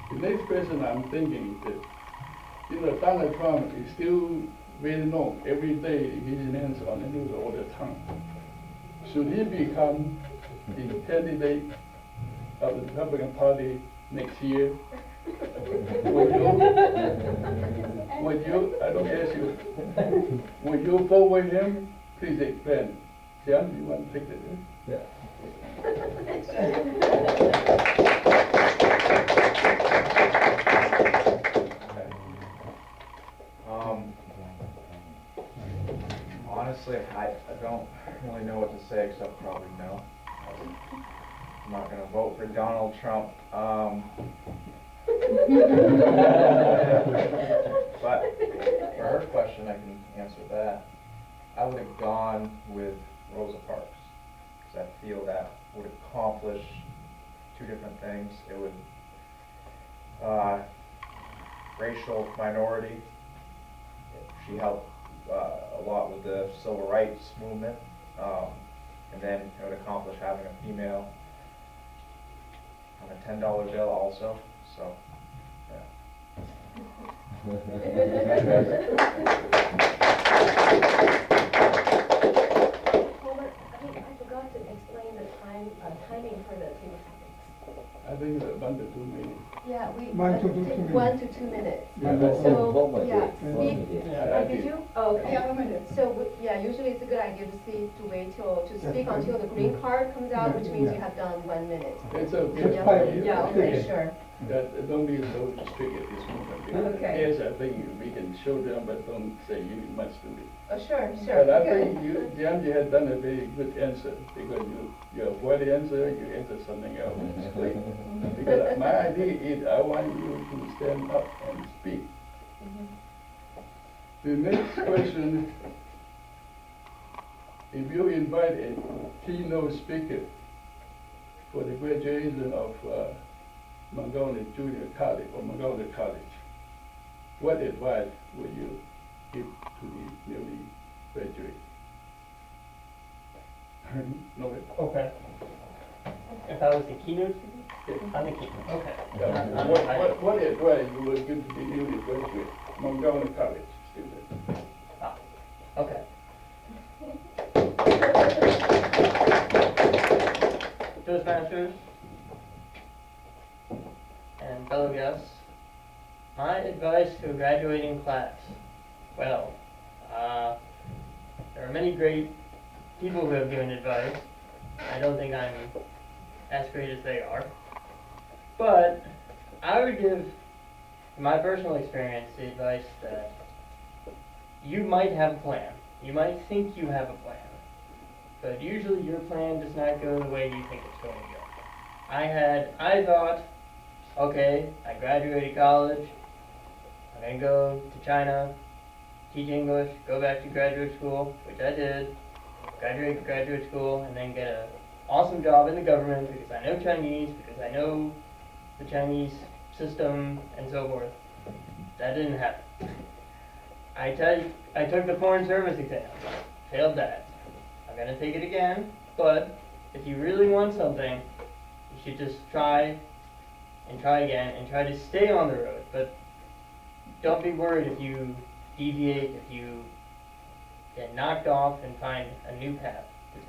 The next question I'm thinking is, Donald Trump is still well known. Every day his names on the news all the time. Should he become the candidate of the Republican Party next year? Would you, I don't ask you, would you vote with him? Please explain. John, you want to take that? Yeah. Honestly, I don't really know what to say except probably no. I'm not going to vote for Donald Trump. But for her question, I can answer that. I would have gone with Rosa Parks because I feel that would accomplish two different things. It would racial minority. She helped a lot with the civil rights movement, and then it would accomplish having a female on a $10 bill also. So, yeah. Homer, I forgot to explain the timing for the table topics. I think it's 1 to 2 minutes. Yeah, we 1 to 2 minutes. 1 to 2 minutes. Yeah, So, yeah, speak. Yeah, Did you? Oh, okay. Yeah, 1 minute. So, yeah, usually it's a good idea to wait to speak until the green card comes out, which means you have done 1 minute. It's okay. Yeah, okay, sure. That don't be so strict at this moment. Because Okay. yes, I think we can show them, but don't say you must do it. Oh, sure, sure. But I think Jan, you had done a very good answer because you avoid the answer, you answer something else. It's great. Because my idea is I want you to stand up and speak. The next question, if you invite a keynote speaker for the graduation of Montgomery Junior College or Montgomery College, what advice would you give to the newly graduate? No. Okay. If I was the keynote speaker? I'm the keynote. Okay. Yeah. What advice you would give to the newly graduate Montgomery College student? Okay. Toastmasters and fellow guests, my advice to a graduating class. Well, there are many great people who have given advice. I don't think I'm as great as they are. But I would give, in my personal experience, the advice that you might have a plan. You might think you have a plan. But usually your plan does not go the way you think it's going to go. I thought, okay, I graduated college, I'm going to go to China, teach English, go back to graduate school, which I did, graduate graduate school, and then get an awesome job in the government because I know Chinese, because I know the Chinese system, and so forth. That didn't happen. I took the Foreign Service exam, failed that. I'm going to take it again, but if you really want something, you should just try and try again and try to stay on the road. But don't be worried if you deviate, if you get knocked off and find a new path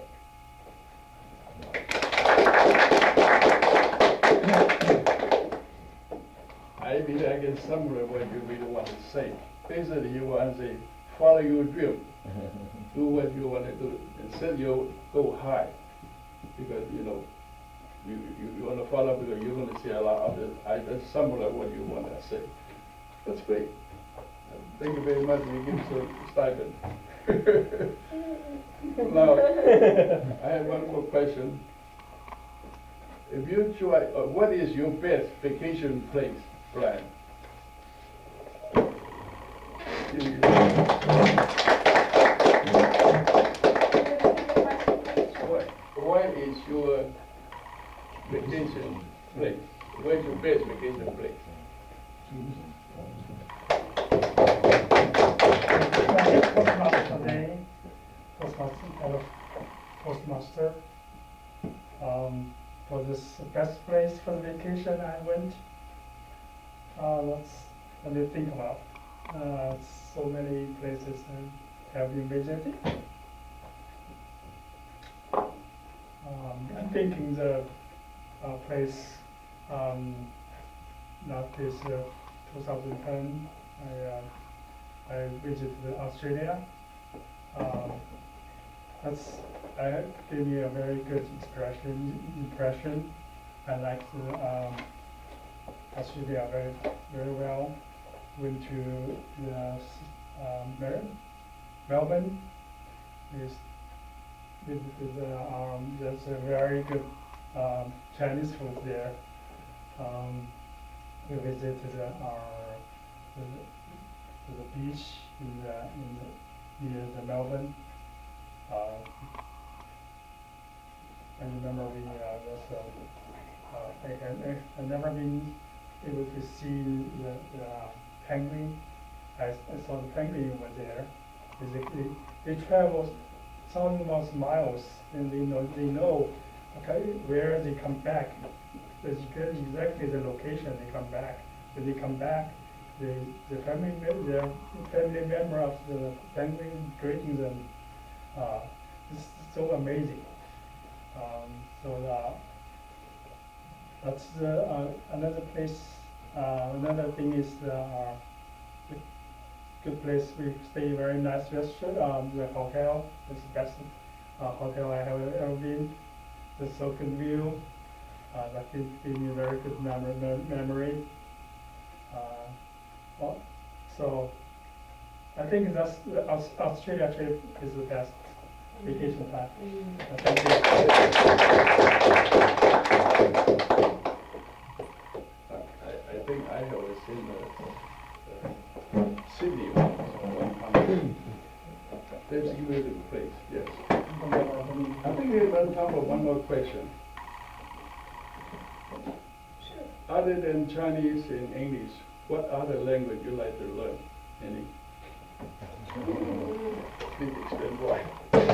to take. I mean, I can summarize what you really want to say. Basically, you want to say, follow your dream. Do what you want to do and set your goal high. Because, you want to follow because you're going to see a lot of it. I just summarize what you want to say. That's great. Thank you very much. You give us a stipend. Now, I have one more question. If you try, what is your best vacation place, Brian? What is your vacation place? Where's your best vacation place? Postmaster. For this best place for the vacation I went, let me think about. So many places have been visited. I'm thinking the place, not this 2010, I visited Australia. I gave me a very good impression. I liked Australia very well. Went to Melbourne. There's a very good Chinese food there. We visited the beach near the Melbourne. I remember I've never been able to see the penguin. I saw the penguin over there. They travel thousands of miles, and they know okay where they come back. That's exactly the location they come back. When they come back, the family member of the penguin greeting them. It's so amazing. That's another place. Another thing is the good place. We stay very nice restaurant. The hotel is the best hotel I have ever been. The so good view. That gave me a very good memory. So I think that's the Australia trip is the best vacation time. Thank you. I think I have seen Sydney one time. That's a beautiful place, yes. I think we have time for one more question. Other than Chinese and English, what other language you like to learn? Any? Please explain why.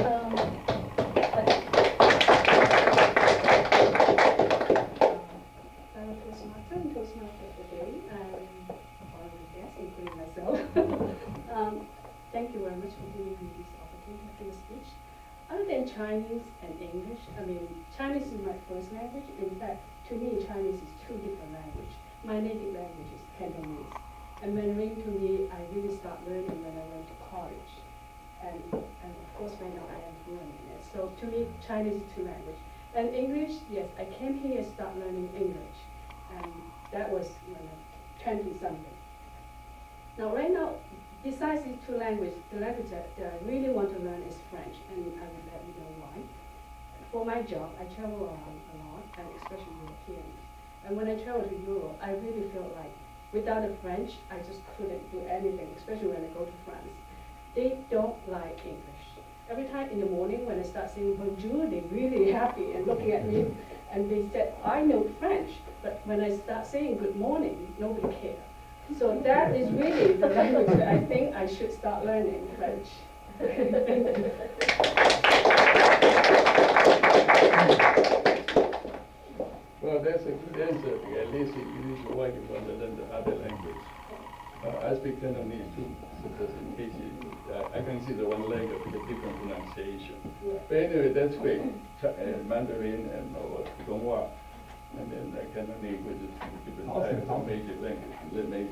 I'm a Toastmaster and Toastmaster today. I'm one of the guests, including myself. Thank you very much for giving me this opportunity to give a speech. Other than Chinese and English, Chinese is my first language. In fact, to me, Chinese is two different languages. My native language is Cantonese. And Mandarin, to me, I really start learning when I went to college. And of course, right now I am fluent in it. So to me, Chinese is two languages. And English, yes, I came here and start learning English. And that was when I'm 20-something. Now, right now, besides these two languages, the language that I really want to learn is French, and I will let you know why. For my job, I travel around a lot, and especially Europeans. And when I travel to Europe, I really feel like without the French, I just couldn't do anything, especially when I go to France. They don't like English. Every time in the morning when I start saying bonjour, they're really happy and looking at me, and they said, I know French, but when I start saying good morning, nobody cares. So that is really the language that I think I should start learning, French. Thank you. Well, that's a good answer. At least it is why you want to learn the other language. I speak Cantonese too, so just in case I can see the one language with a different pronunciation. Yeah. But anyway, that's great. Mandarin and Donghua. And then Cantonese, which is different types of major language,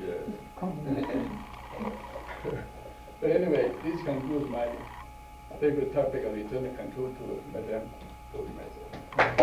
But anyway, this concludes my favorite topic of eternal control to Madame Toastmaster.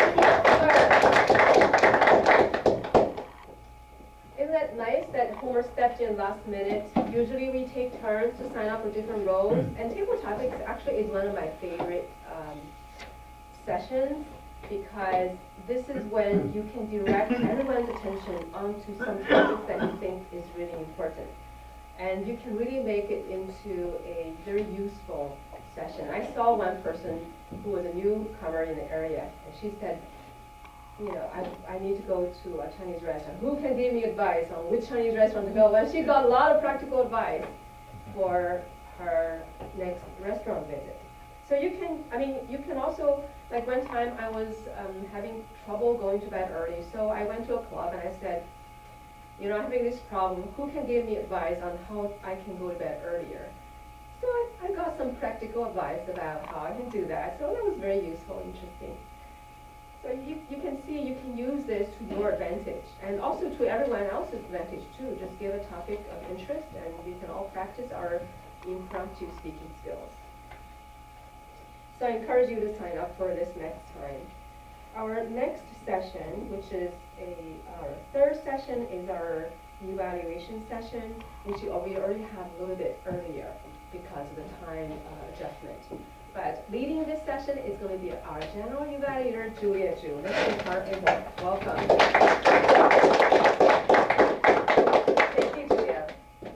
Isn't that nice that Homer stepped in last minute? Usually we take turns to sign up for different roles, and table topics actually is one of my favorite sessions, because this is when you can direct everyone's attention onto some topic that you think is really important. And you can really make it into a very useful session. I saw one person who was a newcomer in the area, and she said, you know, I need to go to a Chinese restaurant. Who can give me advice on which Chinese restaurant to go? And she got a lot of practical advice for her next restaurant visit. So you can also, like one time I was having trouble going to bed early, so I went to a club and I said, you know, I'm having this problem, who can give me advice on how I can go to bed earlier? So I got some practical advice about how I can do that, so that was very useful, interesting. So you can see you can use this to your advantage, and also to everyone else's advantage too. Just give a topic of interest, and we can all practice our impromptu speaking skills. So I encourage you to sign up for this next time. Our next session, which is our third session, is our evaluation session, which we already have a little bit earlier because of the time adjustment. But leading this session is going to be our general evaluator, Julia Zhu. Let's start April. Welcome. Thank you, Julia.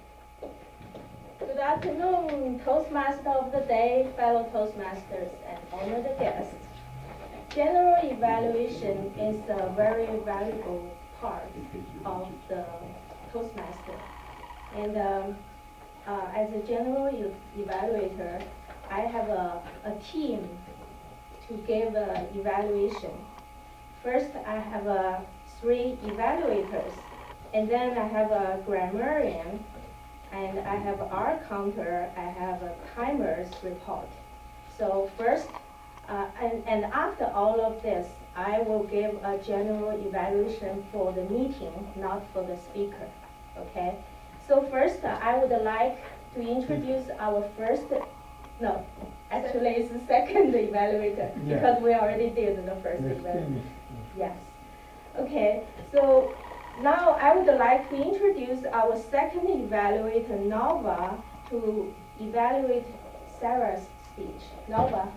Good afternoon, Toastmaster of the day, fellow Toastmasters, and honored guests. General evaluation is a very valuable part of the Toastmaster. And as a general evaluator, I have a team to give an evaluation. First, I have 3 evaluators, and then I have a grammarian, and I have R counter, I have a timers report. So first, and after all of this, I will give a general evaluation for the meeting, not for the speaker, okay? So first, I would like to introduce our first, no, actually it's the second evaluator, because we already did the first evaluation. Yes. Okay, so now I would like to introduce our second evaluator, Nova, to evaluate Sarah's speech. Nova.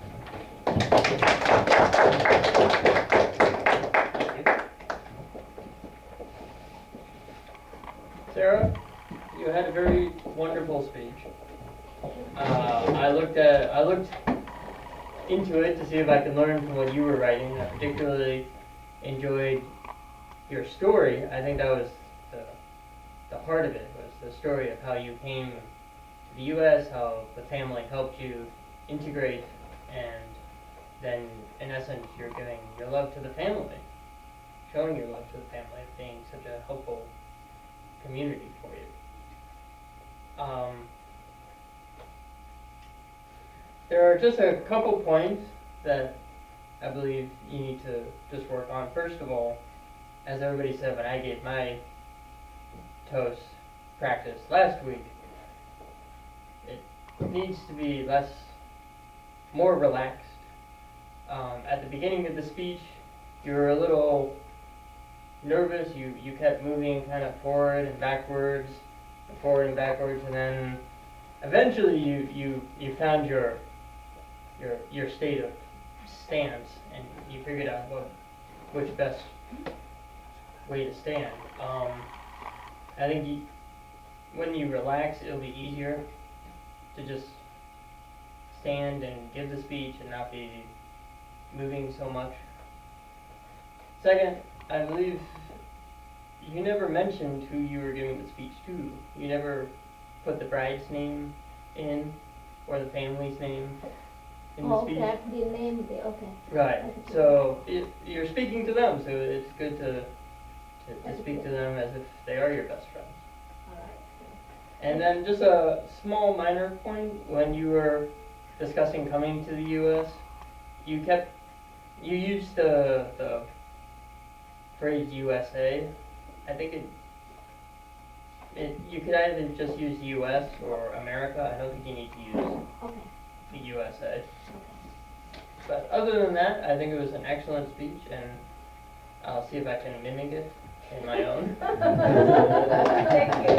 Sarah, you had a very wonderful speech. I looked into it to see if I could learn from what you were writing. I particularly enjoyed your story. I think that was the heart of it, was the story of how you came to the U.S., how the family helped you integrate, and then, in essence, you're giving your love to the family, showing your love to the family, being such a helpful community for you. There are just a couple points that I believe you need to just work on. First of all, as everybody said when I gave my toast practice last week, it needs to be more relaxed. At the beginning of the speech, you were a little nervous. You kept moving kind of forward and backwards, and then eventually you found your state of stance, and you figured out which best way to stand. I think when you relax, it'll be easier to just stand and give the speech and not be moving so much. Second, I believe you never mentioned who you were giving the speech to. You never put the bride's name in, or the family's name in the speech. Okay, the name, okay. Right, so you're speaking to them, so it's good to speak to them as if they are your best friends. All right. And then just a small minor point, when you were discussing coming to the U.S., you used the phrase USA. I think you could either just use U.S. or America. I don't think you need to use the USA. Okay. But other than that, I think it was an excellent speech, and I'll see if I can mimic it in my own. Thank you.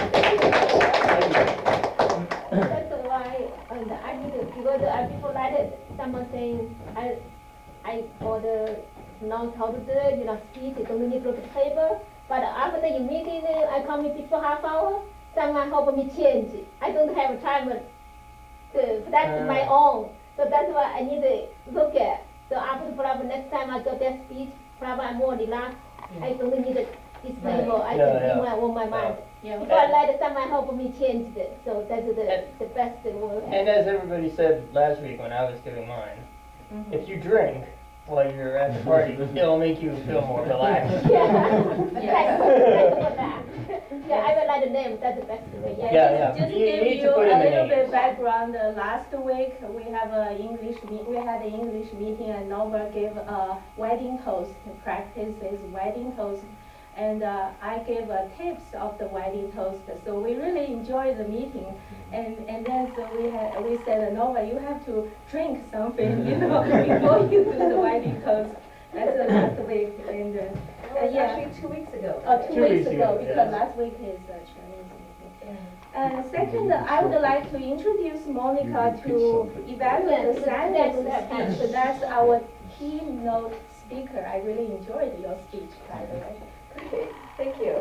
That's why I did, because before that, someone saying I order knows how to do it, speech, don't need to look at the paper. But after the meeting, I come in before half hour, someone help me change. I don't have time to practice my own. So that's why I need to look at. So after probably next time I got that speech, probably I'm more relaxed. I don't need to explain more. I can do my mind. Before I let someone help me change it. So that's the best thing we'll have. And as everybody said last week when I was giving mine, if you drink while you're at the party, it'll make you feel more relaxed. Yeah. Thanks for that. That's back to me. Yeah, yeah. Just You give need to you put a in the little bit names. background. Last week we have we had an English meeting, and Nova gave a wedding toast. Practice is wedding toast, and I gave tips of the wedding toast. So we really enjoyed the meeting, and then so we said, Nova, you have to drink something, you know, before you do the wedding toast. That's last week, and yeah. Actually 2 weeks ago. 2 weeks ago, yeah. because last week is Chinese meeting. And second, I would like to introduce Monica to evaluate the standard speech. That's our keynote speaker. I really enjoyed your speech, by the way. Great, thank you.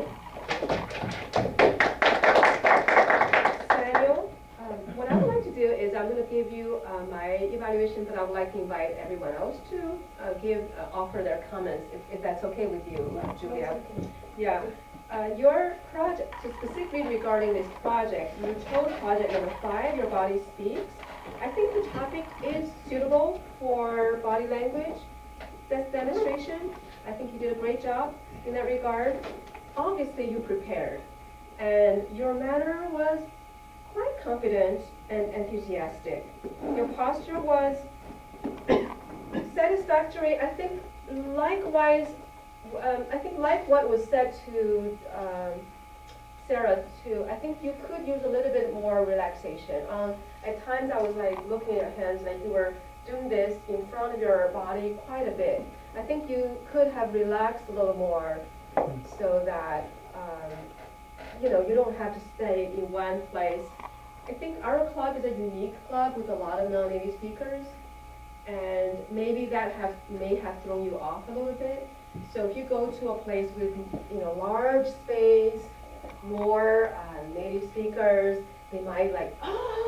Samuel, what I would like to do is I'm going to give you my evaluation, but I would like to invite everyone else to offer their comments, if that's okay with you, Julia. Yeah. Your project, so specifically regarding this project, you chose project number 5, Your Body Speaks. I think the topic is suitable for body language demonstration. I think you did a great job in that regard. Obviously, you prepared, and your manner was quite confident and enthusiastic. Your posture was satisfactory. I think likewise, like what was said to Sarah too, I think you could use a little bit more relaxation. At times I was like looking at your hands like you were doing this in front of your body quite a bit. I think you could have relaxed a little more so that you know, you don't have to stay in one place. I think our club is a unique club with a lot of non-native speakers, and maybe that may have thrown you off a little bit. So if you go to a place with, you know, large space, more native speakers, they might like,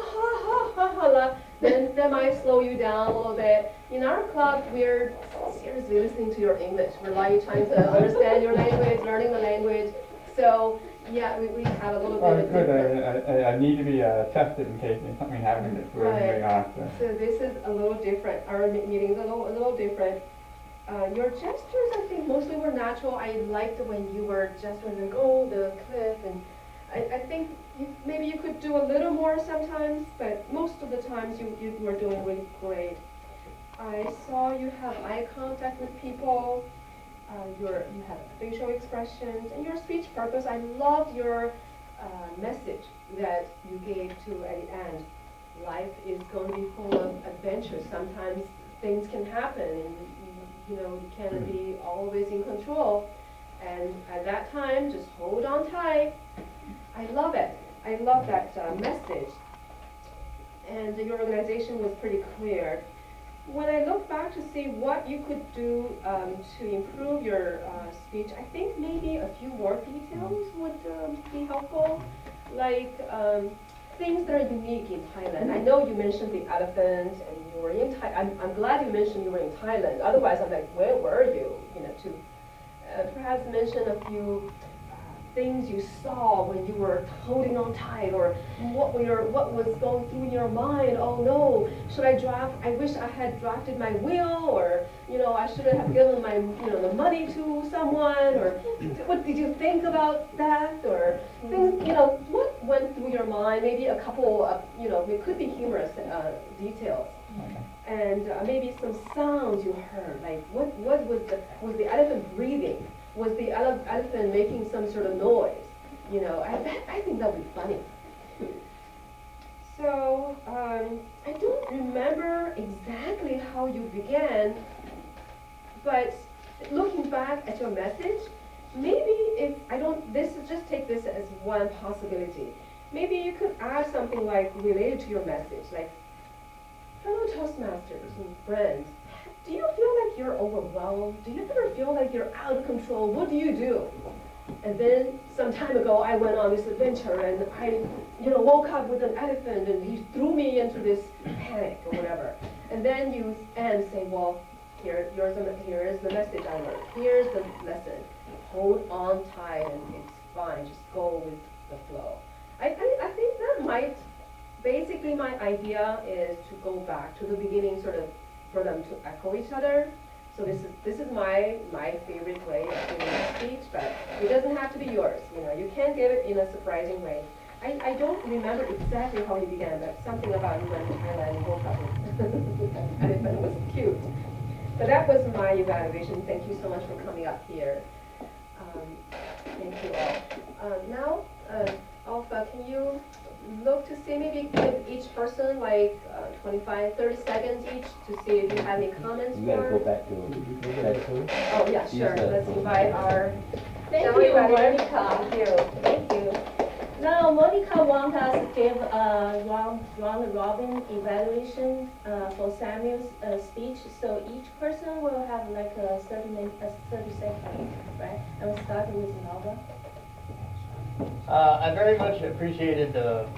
then that might slow you down a little bit. In our club, we're seriously listening to your English. We're like trying to understand your language, learning the language. So yeah, we have a little bit of different. I need to be tested in case something happens if we're moving on. So this is a little different. Our meeting is a little different. Your gestures, I think, mostly were natural. I liked when you were gesturing like, oh, the cliff, and I think maybe you could do a little more sometimes, but most of the times you were doing really great. I saw you have eye contact with people. You have facial expressions, and your speech purpose. I loved your message that you gave to at the end. Life is going to be full of adventures. Sometimes things can happen, and you know, you can't be always in control. And at that time, just hold on tight. I love it. I love that message. And your organization was pretty clear. When I look back to see what you could do to improve your speech, I think maybe a few more details would be helpful. Like things that are unique in Thailand. I know you mentioned the elephant, and you were in Thailand. I'm glad you mentioned you were in Thailand. Otherwise, I'm like, where were you? You know, to perhaps mention a few things you saw when you were holding on tight, or what was going through your mind. Oh no, should I draft? I wish I had drafted my will, or you know, I should have given my the money to someone, or what did you think about that, or things, what went through your mind? Maybe a couple of it could be humorous details. And maybe some sounds you heard, like what was the elephant breathing? Was the elephant making some sort of noise? I think that would be funny. So I don't remember exactly how you began, but looking back at your message, maybe just take this as one possibility. Maybe you could add something like related to your message, like, fellow Toastmasters and friends, do you feel like you're overwhelmed? Do you ever feel like you're out of control? What do you do? And then some time ago, I went on this adventure, and I, woke up with an elephant, and he threw me into this panic or whatever. And then you say, well, here is the message I learned. Here's the lesson. Hold on tight, and it's fine. Just go with the flow. I think that might. Basically, my idea is to go back to the beginning, sort of, for them to echo each other. So this is my favorite way of giving a speech, but it doesn't have to be yours. You know, you can give it in a surprising way. I don't remember exactly how you began, but something about you went to Thailand and woke up with elephant was cute. But that was my evaluation. Thank you so much for coming up here. Thank you all. Now, Alpha, can you look to see, maybe give each person like 25, 30 seconds each to see if you have any comments We gotta go for? back to. Oh, yeah, sure. Let's invite our. Thank Shall we you, invite- Monica. Thank you. Thank you. Now, Monica wants us to give a round robin evaluation for Samuel's speech. So each person will have like a 30 seconds, right? And we'll start with Nova. I very much appreciated the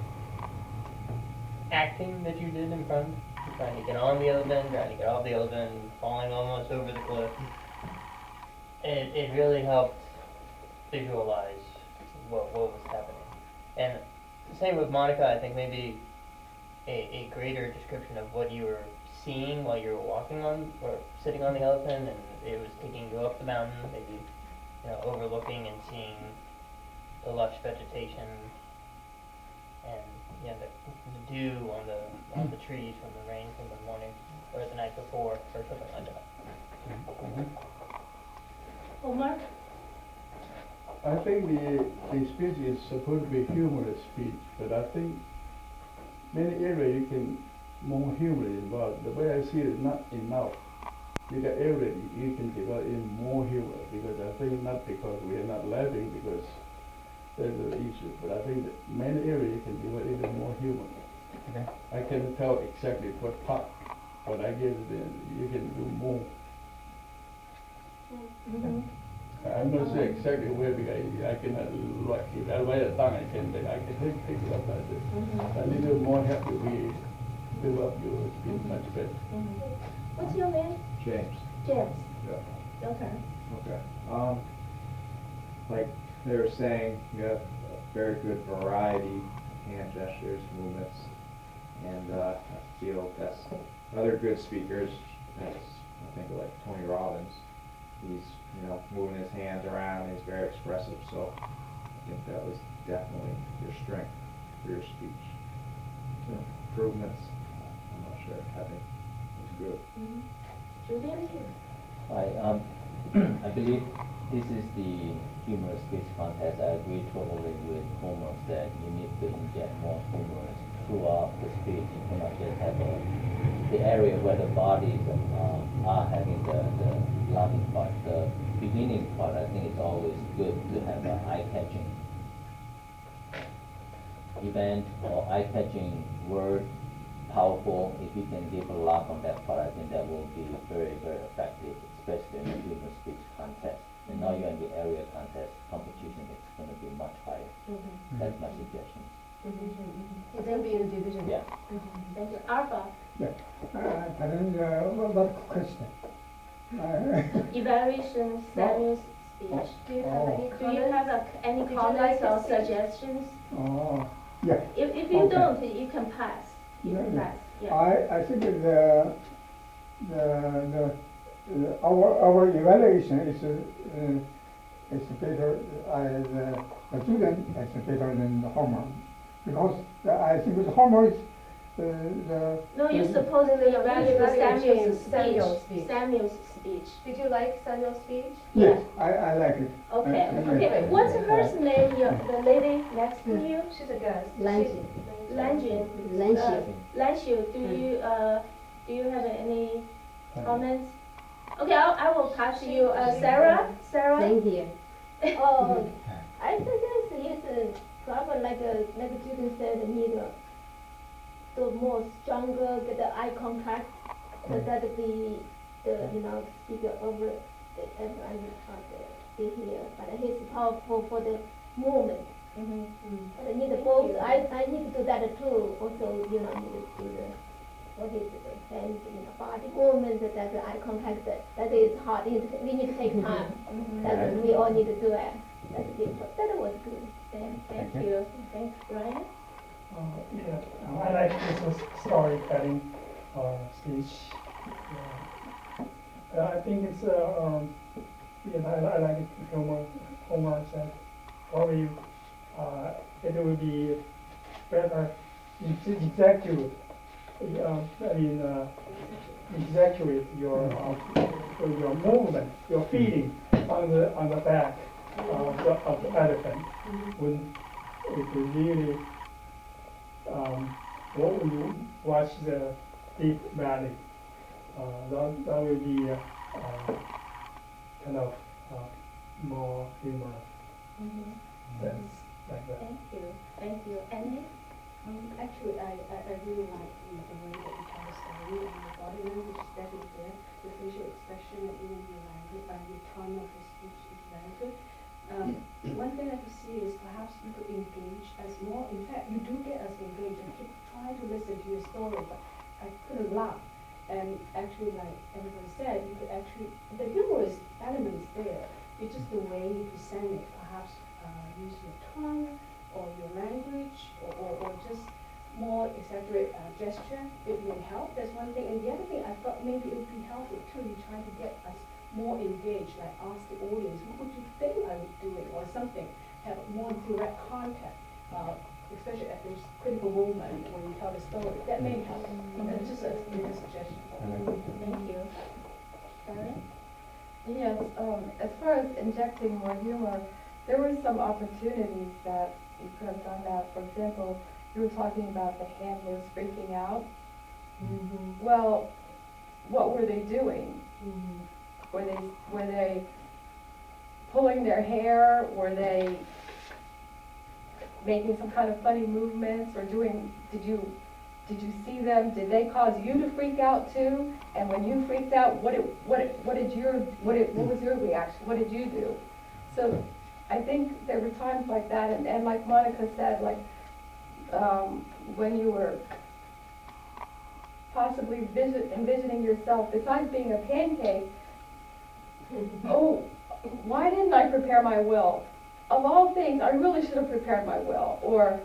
acting that you did in front, trying to get on the elephant, trying to get off the elephant, falling almost over the cliff. It really helped visualize what was happening. And same with Monica, I think maybe a greater description of what you were seeing while you were walking on or sitting on the elephant, and it was taking you up the mountain, maybe overlooking and seeing the lush vegetation and the dew on the trees from the rain from the morning or the night before or something like that. Omar? I think the speech is supposed to be humorous speech, but I think many areas you can more humor involved. The way I see it, not enough. You got area you can develop in more humor, because I think not because we are not laughing because there's an issue, but I think that many areas you can develop even more humor. Okay. I can tell exactly what part, but I guess then you can do more. Mm-hmm. I'm not sure exactly where, because I cannot write it. I write it down, I can pick it up like this. Mm-hmm. A little more help will be build up your speech much better. Mm-hmm. What's your name? James. James. Yeah. Your turn. Okay. Like they were saying, you have a very good variety of hand gestures, movements, and I feel that's other good speakers. That's, I think like Tony Robbins. He's moving his hands around. He's very expressive. So I think that was definitely your strength for your speech. Improvements, I'm not sure. I think it was good. Mm-hmm. Julian? I believe this is the humorous speech contest. I agree totally with Homer that you need to inject more humor throughout the speech. You cannot just have the area where the bodies are having the laughing part. The beginning part, I think it's always good to have an eye-catching event or eye-catching word, powerful. If you can give a laugh on that part, I think that will be very, very effective, especially in the humor speech contest. And now you're in the area contest competition, it's going to be much higher. Mm-hmm. That's my suggestion. It's going to be in a division. Yeah. Thank you. Alpha? What question? Evaluation, Samuel's speech. Do you have any Do you comments? have any Did you comments like or his speech? suggestions? Oh, yeah. If you Okay. don't, you can pass. You can Yeah. pass. Yeah. I think our evaluation is better as a student is better than the homework, because I think the homework is No, you're supposed to evaluate Samuel's Samuel's speech. speech. Samuel's speech. Did you like Samuel's speech? yes, I like it. Okay. Okay. Okay. What's her name? The lady next to you? She's a guest. Lanji. Lanjun. Lanxiu, do you have any comments? Okay, I will pass to you. Sarah? Thank you. Oh, I suggest it's probably like Judy said, need the more stronger, get the eye contact, so that the speaker over the everyone they hear. But he's powerful for the movement. But I need both. I need to do that too. Also, need to do the hands, body movement, that the eye contact. That is hard. We need to take time. That we all need to do it. That's it. But that was good. Thank you. Thanks, Ryan. Yeah, I like this storytelling speech. I think it's, I like homework that probably, it would be better execute, execute your movement, your feeling on the back of the elephant. When it really, when you watch the deep valley, that will be kind of more humorous. That's like that. Thank you. Annie? Actually, I really like the way that you tell the story, and the body language is definitely there. The facial expression and even your language and your tone of the speech is very good. One thing I could see is perhaps you could engage us more. In fact, you do get us engaged. I keep trying to listen to your story, but I couldn't laugh. And actually, like everybody said, you could actually, the humorous element is there. It's just the way you present it. Perhaps use your tongue or your language or just more exaggerate gesture. It may help. That's one thing. And the other thing, I thought maybe it would be helpful too. You try to get us more engaged, like ask the audience, what would you think I would do it, or something. Have more direct contact, especially at this critical moment when you tell the story. That may help. That's just a suggestion. Thank you. Karen? Yes, as far as injecting more humor, there were some opportunities that you could have done that. For example, you were talking about the handlers freaking out. Well, what were they doing? Were they pulling their hair? Were they making some kind of funny movements or doing? Did you see them? Did they cause you to freak out too? And when you freaked out, what was your reaction? What did you do? So I think there were times like that, and like Monica said, like when you were possibly envisioning yourself, besides being a pancake, oh, why didn't I prepare my will? Of all things, I really should have prepared my will. Or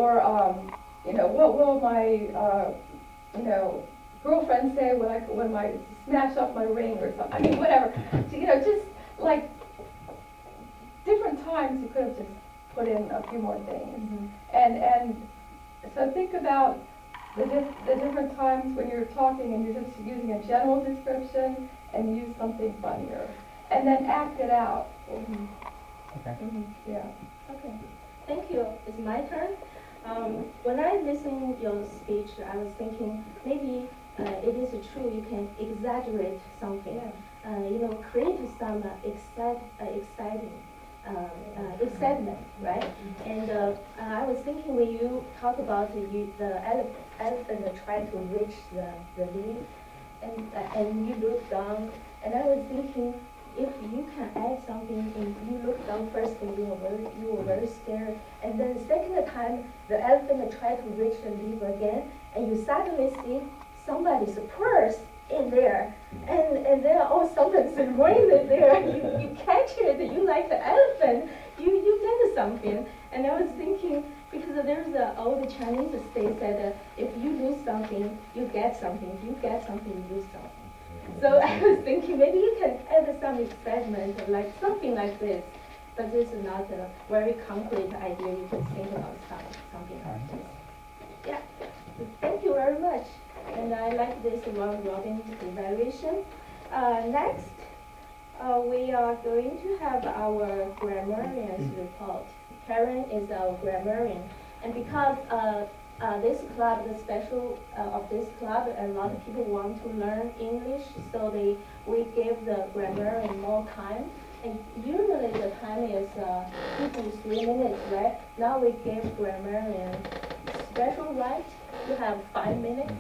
you know, what will my you know, girlfriend say when I smash up my ring or something? I mean, whatever. You know, just like different times you could have just put in a few more things. And so think about the different times when you're talking and you're just using a general description and use something funnier. And then act it out. Okay. Yeah. Okay. Thank you. It's my turn. When I listened to your speech, I was thinking maybe it is true you can exaggerate something. You know, create some exciting excitement, right? And I was thinking when you talk about the elephant trying to reach the leaf, and you look down, and I was thinking if you can add something and you look down first and you were very scared, and then the second time the elephant tried to reach the leaf again, and you suddenly see somebody's purse in there, and there are something's ring there. You catch it, you like the elephant, you get something. And I was thinking, because there's an old Chinese saying that if you lose something, you get something. If you get something, you lose something. So I was thinking maybe you can add some excitement, like something like this. But this is not a very concrete idea. You can think about something like this. Yeah. Thank you very much. And I like this round robin evaluation. Next, we are going to have our grammarian's report. Karen is our grammarian. And because this club, the special of this club, a lot of people want to learn English, so we give the grammarian more time. And usually the time is 2 to 3 minutes, right? Now we give grammarian special right to have 5 minutes.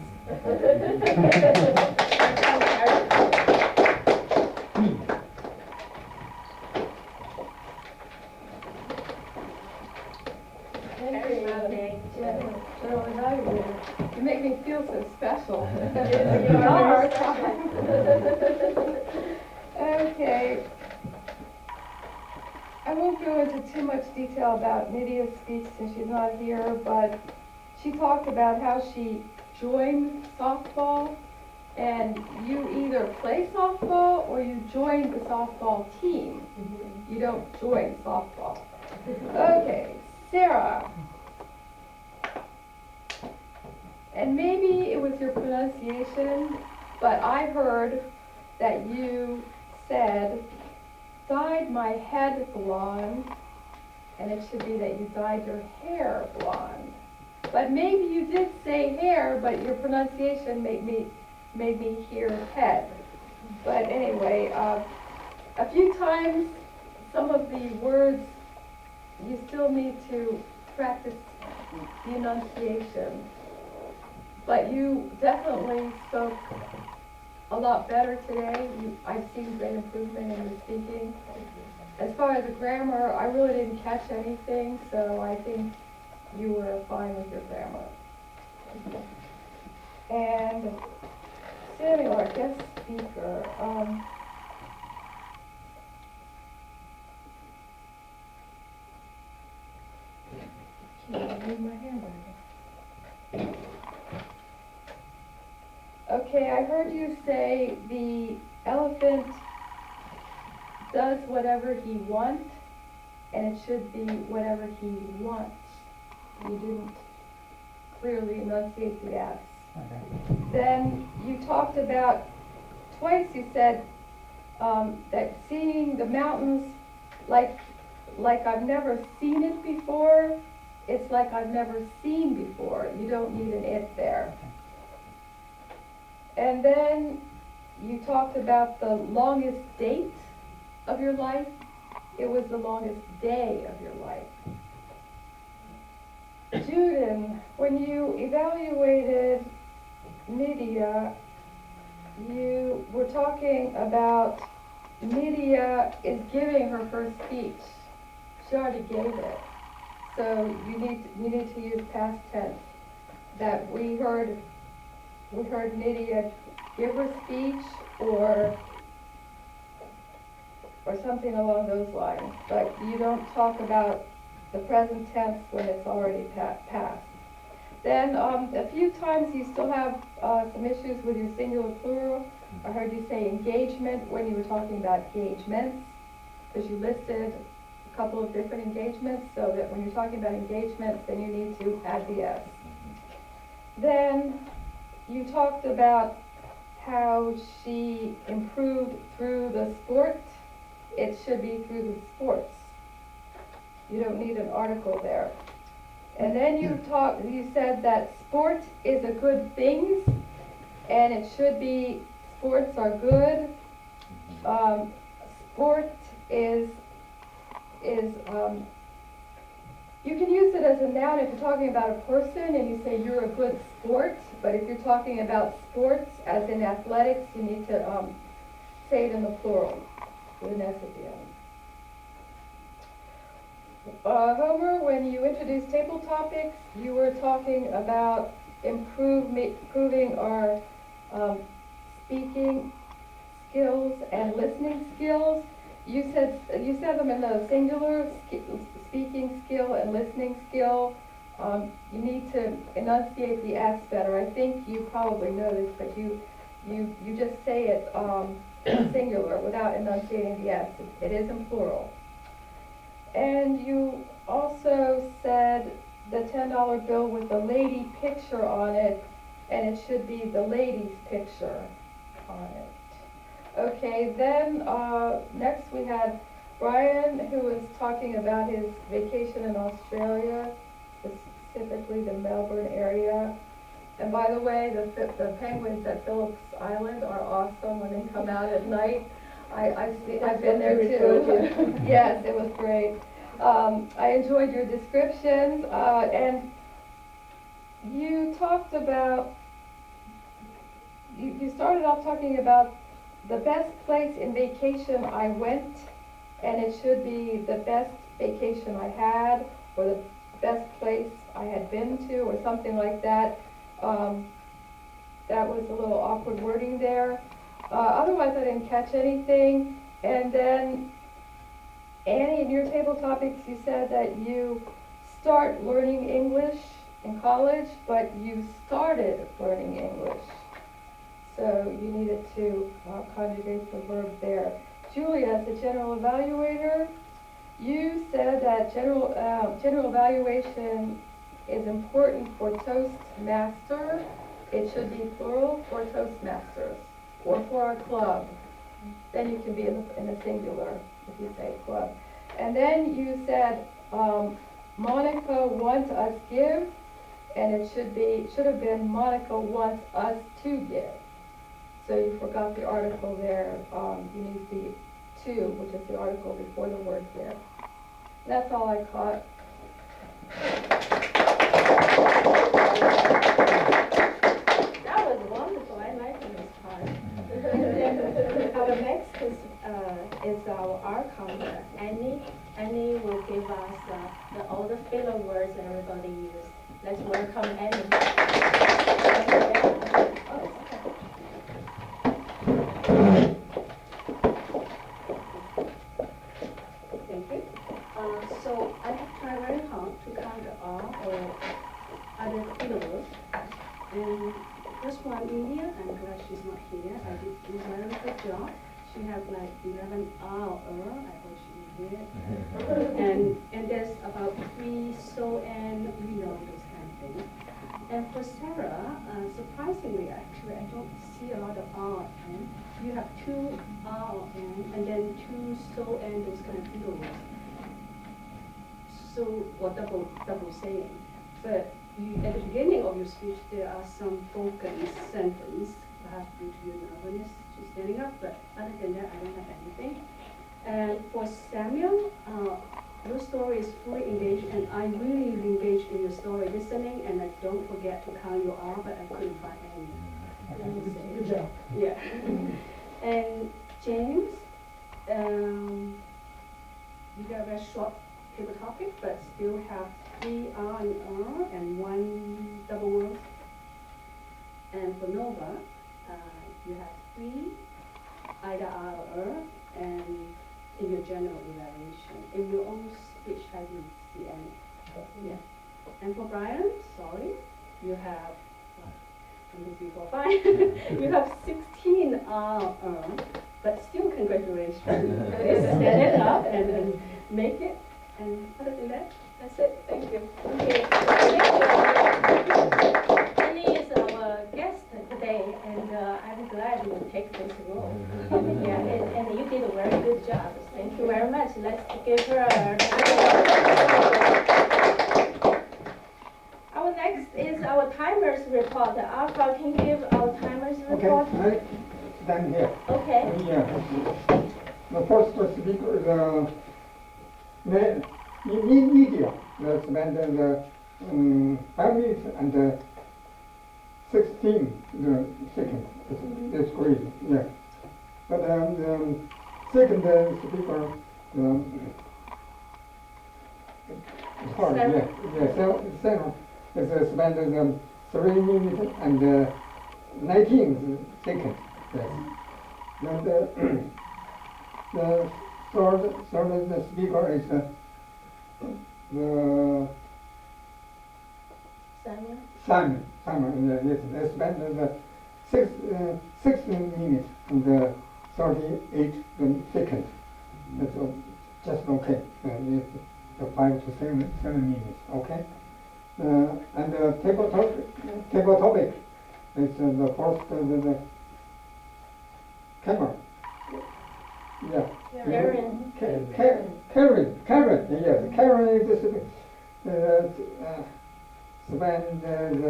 You make me feel so special. Okay. I won't go into too much detail about Nydia's speech since she's not here, but she talked about how she joined softball And you either play softball or you join the softball team. You don't join softball. Okay, Sarah. And maybe it was your pronunciation, but I heard that you said, dyed my head blonde, and it should be that you dyed your hair blonde. But maybe you did say hair, but your pronunciation made me hear head. But anyway, a few times, some of the words, you still need to practice the enunciation. But you definitely spoke a lot better today. I've seen great improvement in your speaking. As far as the grammar, I really didn't catch anything, so I think you were fine with your grammar. And Samuel, our guest speaker, can't move my hand right. Okay, I heard you say the elephant does whatever he wants, and it should be whatever he wants. You didn't clearly enunciate the S. Okay. Then you talked about, twice you said that seeing the mountains like I've never seen it before, it's like I've never seen before. You don't need an it there. And then you talked about the longest date of your life. It was the longest day of your life. Juden, when you evaluated Nydia, you were talking about Nydia is giving her first speech. She already gave it. So you need to use past tense. That we heard Nydia give her speech or something along those lines. But you don't talk about the present tense when it's already past. Then a few times you still have some issues with your singular plural. I heard you say engagement when you were talking about engagements, because you listed a couple of different engagements, so that when you're talking about engagements, then you need to add the S. Then you talked about how she improved through the sport. It should be through the sports. You don't need an article there. And then you said that sport is a good thing, and it should be sports are good. Sport is you can use it as a noun if you're talking about a person and you say you're a good sport, but if you're talking about sports as in athletics, you need to say it in the plural with an S at the end. Homer, when you introduced table topics, you were talking about improving our speaking skills and listening skills. You said them in the singular, speaking skill and listening skill. You need to enunciate the S better. I think you probably know this, but you just say it singular without enunciating the S. It is in plural. And you also said the $10 bill with the lady picture on it, and it should be the lady's picture on it. Okay, then next we had Brian, who was talking about his vacation in Australia, specifically the Melbourne area. And by the way, the penguins at Phillips Island are awesome when they come out at night. I've been there too. Yes, it was great. I enjoyed your descriptions, and you talked about, you started off talking about the best place in vacation I went, and it should be the best vacation I had, or the best place I had been to, or something like that. That was a little awkward wording there. Otherwise, I didn't catch anything. And then, Annie, in your table topics, you said that you start learning English in college, but you started learning English. So you needed to conjugate the verb there. Julie, as the general evaluator, you said that general evaluation is important for Toastmaster. It should be plural for Toastmasters or for a club. Then you can be in a singular if you say club. And then you said Monica wants us give, and it should have been Monica wants us to give. So you forgot the article there. You need the to, which is the article before the word give. That's all I caught. That was wonderful. I like this part. Our next is our art counter. Annie will give us all the filler words everybody uses. Let's welcome Annie. Thank you. So I have tried very hard to count the R or other filler words. And first one, India, I'm glad she's not here. I did a very good job. She has like 11 R, I hope she did. and there's about 3 so and those kind of things. And for Sarah, surprisingly, actually, I don't see a lot of R and you have 2 R and then 2 so and those kind of filler words. So, or double saying. But at the beginning of your speech, there are some broken sentences, perhaps due to your nervousness to standing up, but other than that, I don't have anything. And for Samuel, your story is fully engaged, and I really engaged in your story, listening, and I don't forget to count your R, but I couldn't find any. Good job. Yeah. And James, you got a very short paper topic, but still have 3 R and 1 double word. And for Nova, you have 3 either R or and in your general evaluation. In your own speech, I didn't see any. Yeah. And for Brian, sorry, you have 1, 2, 3, 4, 5. You have 16 R, but still congratulations. Stand it up and make it. And other than that, that's it. Thank you. Okay. Annie is our guest today, and I'm glad you take this role. Yeah, and you did a very good job. Thank you very much. Let's give her a Our next is our timers report. Alpha, can you give our timers report? Okay, then here. Okay. Yeah. The first speaker is media. That's spent the 5 minutes and 16 seconds. That's great. Yeah. But the second speaker, Sarah is spent 3 minutes and 19 seconds. Yes. And the third speaker is Simon. Yes, they spent 16 minutes and 38 seconds. That's just okay. The 5 to 7 minutes. Okay. And the table topic is the first the camera. Yeah. Karen. Karen. Yes, Karen is spend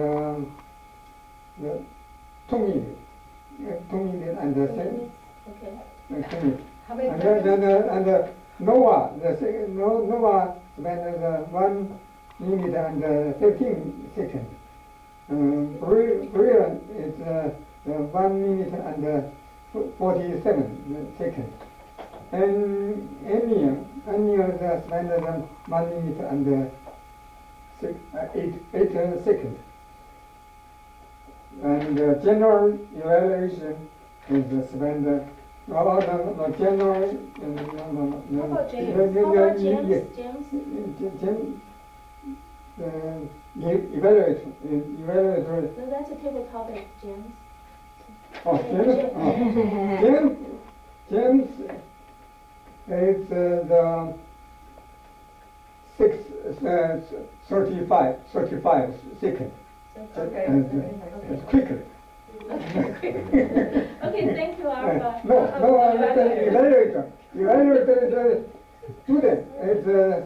the 2 minutes. 2 minutes and 2 minutes. Okay. 2 minutes. How many And Noah, Noah spent 1 minute and 15 seconds. Brian is 1 minute and 47 seconds. And Anya spent 1 minute and 8 seconds. And general evaluation is spent general. How about James? How about James? Evaluator. No, that's a table topic, James. Oh, James is the 35 second. Okay. Quickly. Okay, thank you, Alpha. No, the evaluator. The student is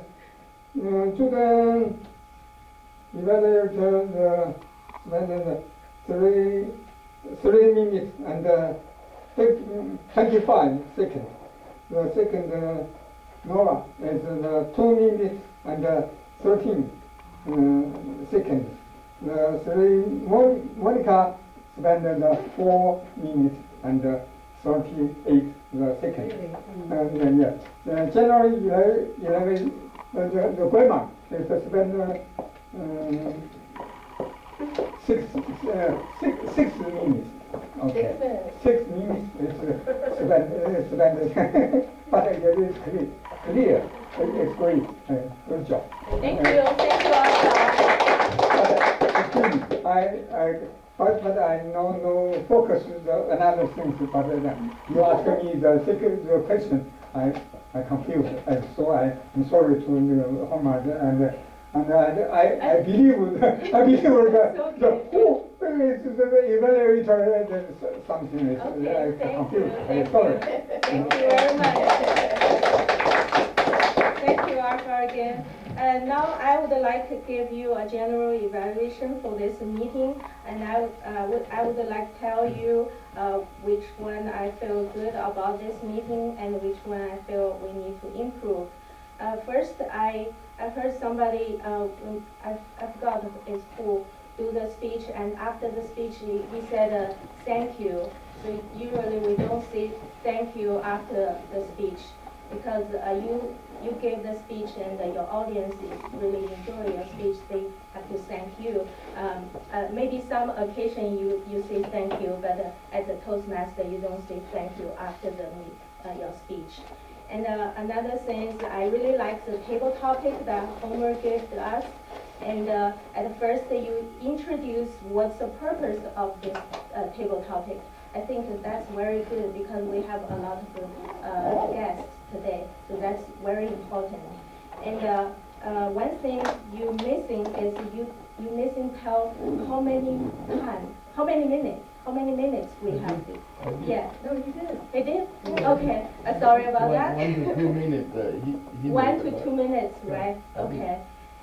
student evaluator the 3 minutes and 25 seconds. The second Nora is 2 minutes and 13 seconds. The Monica spent 4 minutes and 38 seconds. And yeah, January 11, the grandma is spent 6 minutes. Okay. 6 minutes is spent, but it is clear. It's great. Good job. Thank you, Alpha. But I no focus the another things. But you ask me the question, I confused, and so I'm sorry to Homer and I believe the who is the evaluator something is confused. I'm sorry. Thank you very much. Thank you, Arthur, again. And now I would like to give you a general evaluation for this meeting, and I would like to tell you which one I feel good about this meeting and which one I feel we need to improve. First, I heard somebody, I forgot it's who, do the speech, and after the speech he said thank you. So usually we don't say thank you after the speech, because you gave the speech and your audience really enjoy your speech. They have to thank you. Maybe some occasion you say thank you, but as a Toastmaster you don't say thank you after your speech. And another thing is I really like the table topic that Homer gave to us. And at first you introduce what's the purpose of this table topic. I think that's very good because we have a lot of guests today, so that's very important. And one thing you missing is you missing tell how many minutes we have this. Yeah. No, he did. He did? Okay. Sorry about that. 1 to 2 minutes. He 1 to 2 minutes, right? Okay.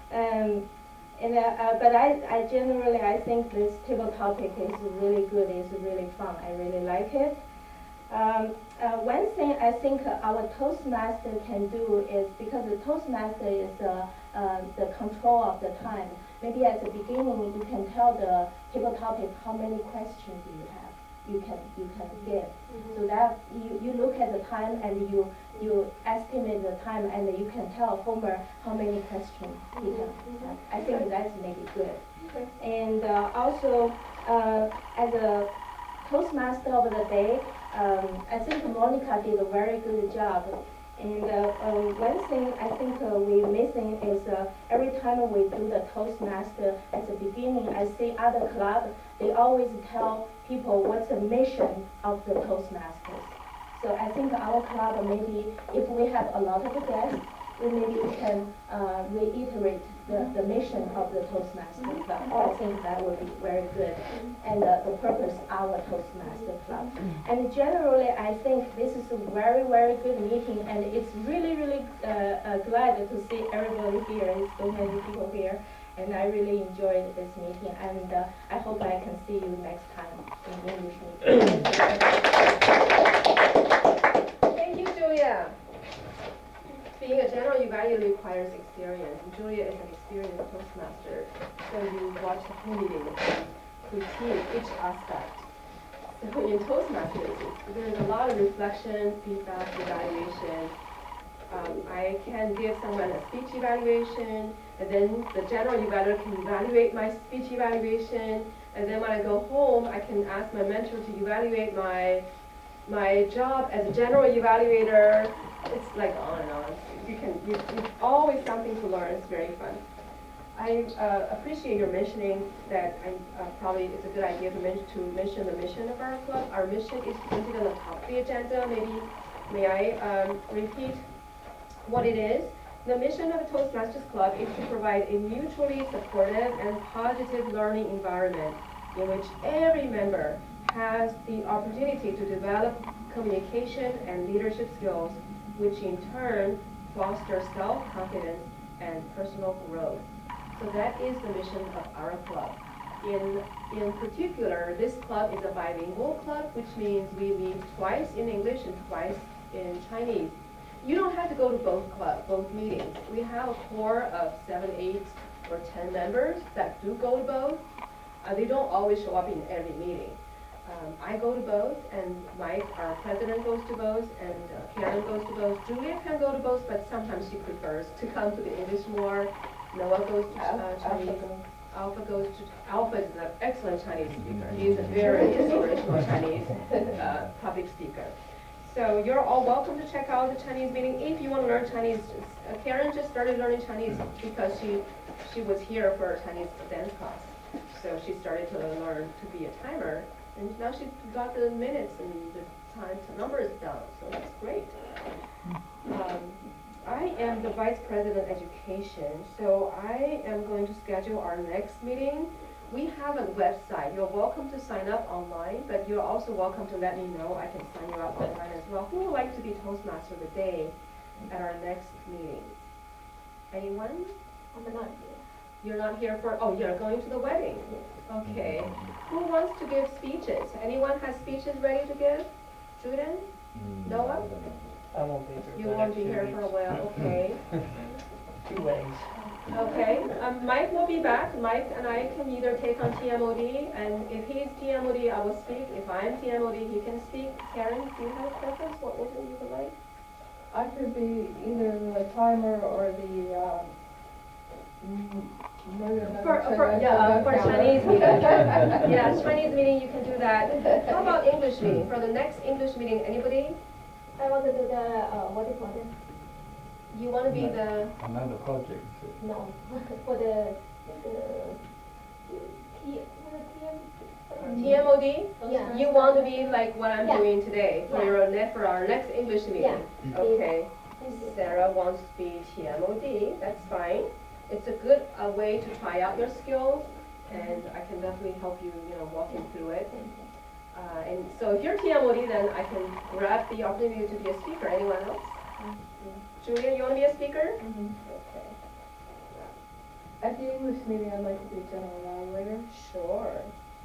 But I generally think this table topic is really good. It's really fun. I really like it. One thing I think our Toastmaster can do is, because the Toastmaster is the control of the time. Maybe at the beginning you can tell the table topic how many questions you have. You can give. So that you look at the time and you estimate the time and you can tell Homer how many questions he can have. I think that's maybe good. Okay. And also as a Toastmaster of the day, I think Monica did a very good job. And one thing I think we're missing is every time we do the Toastmaster at the beginning, I see other clubs, they always tell people what's the mission of the Toastmasters. So I think our club, maybe if we have a lot of guests, maybe we can reiterate the mission of the Toastmaster Club. I think that would be very good. And the purpose of our Toastmaster Club. And generally, I think this is a very, very good meeting, and it's really, really glad to see everybody here. There's so many people here. And I really enjoyed this meeting, and I hope I can see you next time in English meeting. Thank you, Julia. Being a general evaluator requires experience. Julia is an experienced Toastmaster, so you watch the whole meeting and critique each aspect. So in Toastmasters, there's a lot of reflection, feedback, evaluation. I can give someone a speech evaluation, and then the general evaluator can evaluate my speech evaluation, and then when I go home, I can ask my mentor to evaluate my job as a general evaluator. It's like on and on. It's always something to learn. It's very fun. I appreciate your mentioning that probably it's a good idea to mention the mission of our club. Our mission is printed on the top of the agenda. May I repeat what it is? The mission of the Toastmasters Club is to provide a mutually supportive and positive learning environment in which every member has the opportunity to develop communication and leadership skills, which in turn foster self-confidence and personal growth. So that is the mission of our club. In particular, this club is a bilingual club, which means we meet twice in English and twice in Chinese. You don't have to go to both meetings. We have a core of 7, 8, or 10 members that do go to both. They don't always show up in every meeting. I go to both, and Mike, our president, goes to both, and Karen goes to both. Julia can go to both, but sometimes she prefers to come to the English more. Noah goes to Chinese. Alpha is an excellent Chinese speaker. He is a very inspirational Chinese public speaker. So you're all welcome to check out the Chinese meeting if you want to learn Chinese. Karen just started learning Chinese because she was here for a Chinese dance class. So she started to learn to be a timer, and now she got the minutes and the time to numbers down. So that's great. I am the Vice President Education, so I am going to schedule our next meeting. We have a website. You're welcome to sign up online, but you're also welcome to let me know. I can sign you up online as well. Who would like to be Toastmaster of the Day at our next meeting? Anyone? I'm not here. You're not here for, oh, you're going to the wedding. Okay. Who wants to give speeches? Anyone has speeches ready to give? Juden? Noah? I won't be here. You won't be here for a while, okay. 2 weddings. Okay, Mike will be back. Mike and I can either take on TMOD, and if he's TMOD, I will speak. If I'm TMOD, he can speak. Karen, do you have a preference? What would you like? I could be either the timer or the, for Chinese meeting. Yeah, Chinese meeting, you can do that. How about English meeting? For the next English meeting, anybody? I want to do the, what do you call it? You want to be the... Another project. No, for the TMOD? Yeah. You want to be like what I'm Yeah. doing today for for our next English meeting? Yeah. Okay. Sarah wants to be TMOD. That's fine. It's a good way to try out your skills, and I can definitely help you, walk you through it. And so if you're TMOD, then I can grab the opportunity to be a speaker. Anyone else? Julia, you want to be a speaker? Okay. at the English meeting, I'd like to be a general evaluator. Sure.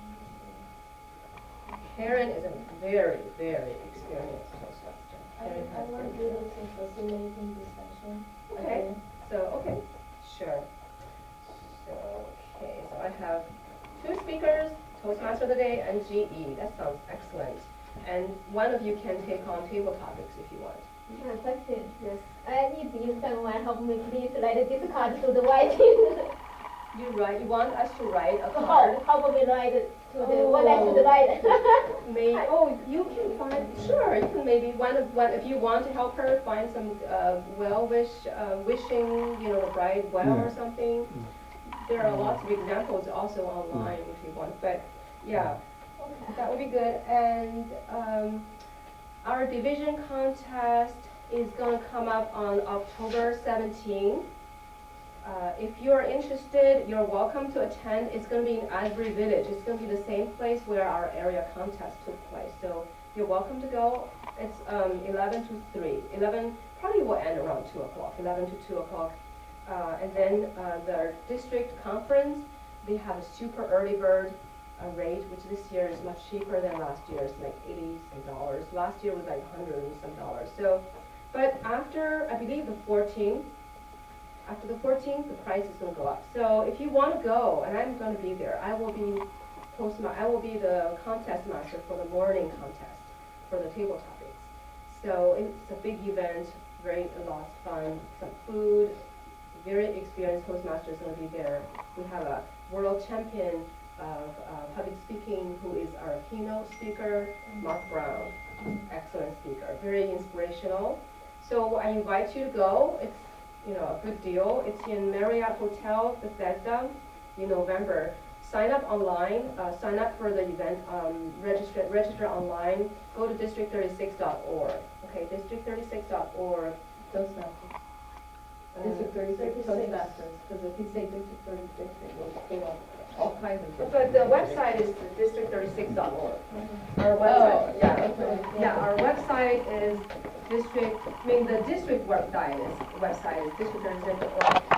Karen is a very, very experienced Toastmaster. I want to be able to facilitating discussion. Okay. Okay. Sure. Okay, so I have 2 speakers, Toastmaster of the Day and GE. That sounds excellent. And one of you can take on table topics if you want. Question. Yes. I need you someone help me please write this card to the writing. You want us to write a card? How will we write it to the what I should write? You can find, sure, you can maybe if you want to help her find some wishing, the bride well or something. There are lots of examples also online if you want, but yeah, that would be good. And our division contest is going to come up on October 17th. If you're interested, you're welcome to attend. It's going to be in Asbury Village. It's going to be the same place where our area contest took place. So you're welcome to go. It's 11 to 3. 11 probably will end around 2 o'clock, 11 to 2 o'clock. And then the district conference, they have a super early bird rate, which this year is much cheaper than last year. It's like $80 some. Last year was like $100 and some. So, but after, I believe, the 14th, after the 14th, the price is going to go up. So if you want to go, and I'm going to be there, I will be the contest master for the morning contest for the table topics. So it's a big event, a lot of fun, some food, very experienced Toastmaster is going to be there. We have a world champion of public speaking who is our keynote speaker, Mark Brown. Excellent speaker, very inspirational. So I invite you to go. a good deal. It's in Marriott Hotel Bethesda in November. Sign up online, sign up for the event, register online, go to district36.org. Okay, district36.org. Toastmasters. District 36 Toastmasters, because if you say District 36, it will pull up all kinds of. But the website is district36.org. Our website, yeah, our website is the district website is district36.org.